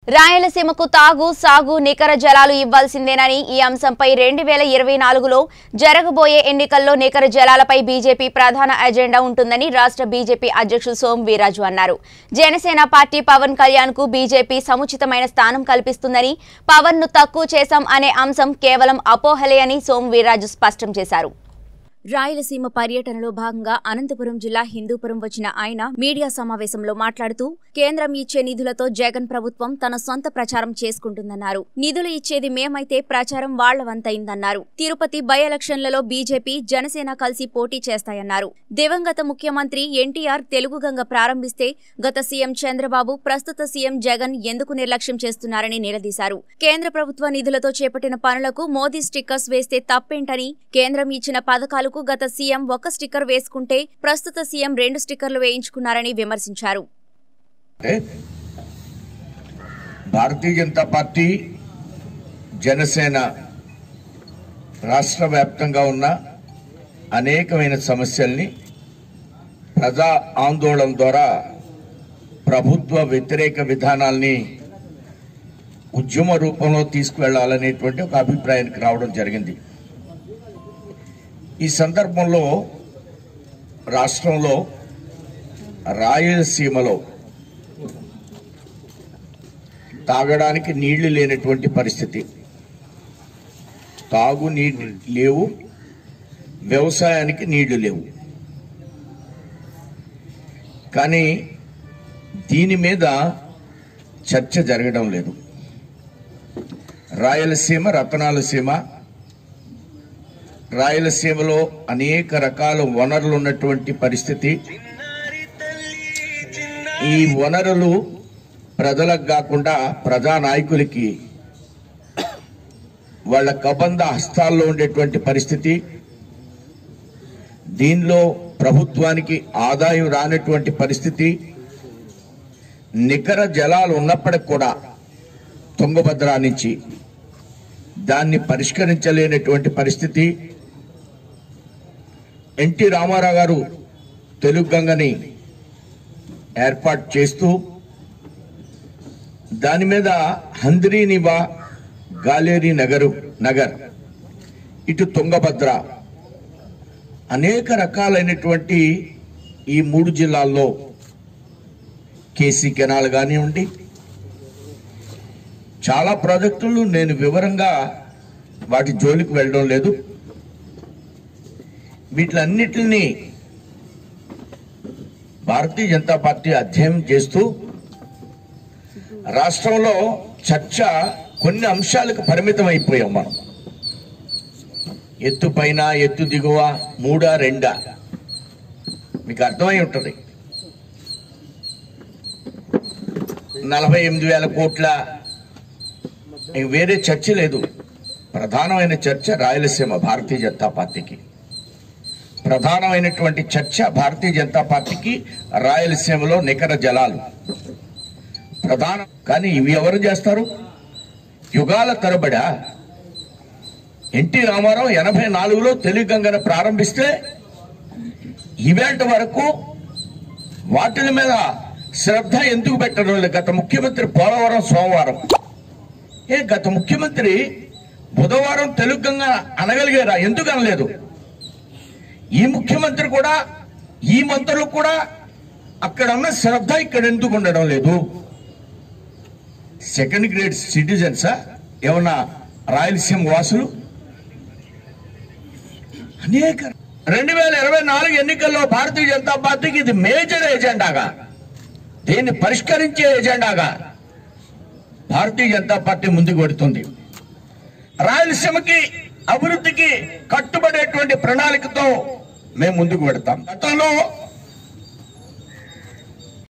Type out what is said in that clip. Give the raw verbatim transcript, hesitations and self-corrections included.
రాయలసీమకు తాగు సాగు నికర జలాలు ఇవ్వాల్సిందేనని ఈ అంశంపై రెండు వేల ఇరవై నాలుగులో జరగబోయే ఎన్నికల్లో నికర జలాలపై బీజేపీ ప్రధాన ఎజెండా ఉంటుందని రాష్ట్ర బీజేపీ అధ్యక్షుడు సోము వీర్రాజు అన్నారు. జనసేన పార్టీ పవన్ కళ్యాణ్ కు బీజేపీ సముచితమైన స్థానం కల్పిస్తుందని, పవన్ ను తక్కువ చేశాం అనే అంశం కేవలం అపోహలే అని సోము వీర్రాజు స్పష్టం చేశారు. రాయలసీమ పర్యటనలో భాగంగా అనంతపురం జిల్లా హిందూపురం వచ్చిన ఆయన మీడియా సమావేశంలో మాట్లాడుతూ కేంద్రం ఇచ్చే నిధులతో జగన్ ప్రభుత్వం తన సొంత ప్రచారం చేసుకుంటుందన్నారు. నిధులు ఇచ్చేది మేమైతే ప్రచారం వాళ్లవంతైందన్నారు. తిరుపతి బై ఎలక్షన్లలో బీజేపీ జనసేన కలిసి పోటీ చేస్తాయన్నారు. దివంగత ముఖ్యమంత్రి ఎన్టీఆర్ తెలుగు గంగ ప్రారంభిస్తే గత సీఎం చంద్రబాబు ప్రస్తుత సీఎం జగన్ ఎందుకు నిర్లక్ష్యం చేస్తున్నారని నిలదీశారు. కేంద్ర ప్రభుత్వ నిధులతో చేపట్టిన పనులకు మోదీ స్టిక్కర్స్ వేస్తే తప్పేంటని, కేంద్రం ఇచ్చిన పథకాలు గత సీఎం ఒక స్టిక్కర్ వేసుకుంటే ప్రస్తుత సీఎం రెండు స్టిక్కర్లు వేయించుకున్నారని విమర్శించారు. భారతీయ జనతా పార్టీ జనసేన రాష్ట్ర వ్యాప్తంగా ఉన్న అనేకమైన సమస్యల్ని ప్రజా ఆందోళన ద్వారా ప్రభుత్వ వ్యతిరేక విధానాల్ని ఉద్యమ రూపంలో తీసుకువెళ్లాలనేటువంటి ఒక అభిప్రాయానికి రావడం జరిగింది. ఈ సందర్భంలో రాష్ట్రంలో రాయలసీమలో తాగడానికి నీళ్లు లేనటువంటి పరిస్థితి, తాగు నీళ్లు లేవు, వ్యవసాయానికి నీళ్లు లేవు. కానీ దీని మీద చర్చ జరగడం లేదు. రాయలసీమ రతనాల సీమ, రాయలసీమలో అనేక రకాల వనరులు ఉన్నటువంటి పరిస్థితి. ఈ వనరులు ప్రజలకు కాకుండా ప్రజానాయకులకి వాళ్ళ కబంధ హస్తాల్లో ఉండేటువంటి పరిస్థితి. దీనిలో ప్రభుత్వానికి ఆదాయం రానటువంటి పరిస్థితి. నికర జలాలు ఉన్నప్పటికి కూడా తుంగభద్ర నుంచి దాన్ని పరిష్కరించలేనటువంటి పరిస్థితి. ఎన్టీ రామారావు గారు తెలుగు గంగని ఏర్పాటు చేస్తూ దాని మీద హంద్రీనివా, గాలేరి నగరు నగర్, ఇటు తుంగభద్ర, అనేక రకాలైనటువంటి ఈ మూడు జిల్లాల్లో కేసీ కెనాల్ కానివ్వండి, చాలా ప్రాజెక్టులు నేను వివరంగా వాటి జోలికి వెళ్ళడం లేదు. వీటిలన్నిటిని భారతీయ జనతా పార్టీ అధ్యయనం చేస్తూ రాష్ట్రంలో చర్చ కొన్ని అంశాలకు పరిమితం అయిపోయాం. మనం ఎత్తు పైన ఎత్తు దిగువ, మూడా రెండా, మీకు అర్థమై ఉంటుంది. నలభై ఎనిమిది వేల కోట్ల వేరే చర్చ లేదు. ప్రధానమైన చర్చ రాయలసీమ భారతీయ జనతా పార్టీకి ప్రధానమైనటువంటి చర్చ భారతీయ జనతా పార్టీకి రాయలసీమలో నికర జలాలు ప్రధానం. కానీ ఇవి ఎవరు చేస్తారు? యుగాల తరబడా ఎన్టీ రామారావు ఎనభై నాలుగులో తెలుగు గంగను ప్రారంభిస్తే ఈవేళ వరకు వాటి మీద శ్రద్ధ ఎందుకు పెట్టడం లేదు? గత ముఖ్యమంత్రి పోలవరం సోమవారం, ఏ గత ముఖ్యమంత్రి బుధవారం తెలుగు గంగ అనగలిగారా? ఎందుకు అనలేదు? ఈ ముఖ్యమంత్రి కూడా, ఈ మంత్రులు కూడా అక్కడ ఉన్న శ్రద్ధ ఇక్కడ ఎందుకు ఉండడం లేదు? సెకండ్ గ్రేడ్ సిటిజన్సా ఏమన్నా రాయలసీమ వాసులు? అనేక రెండు వేల ఇరవై నాలుగు ఎన్నికల్లో భారతీయ జనతా పార్టీకి ఇది మేజర్ ఎజెండాగా, దీన్ని పరిష్కరించే ఎజెండాగా భారతీయ జనతా పార్టీ ముందుకు పెడుతుంది. రాయలసీమకి అభివృద్ధికి కట్టుబడేటువంటి ప్రణాళికతో మేము ముందుకు పెడతాం. గతంలో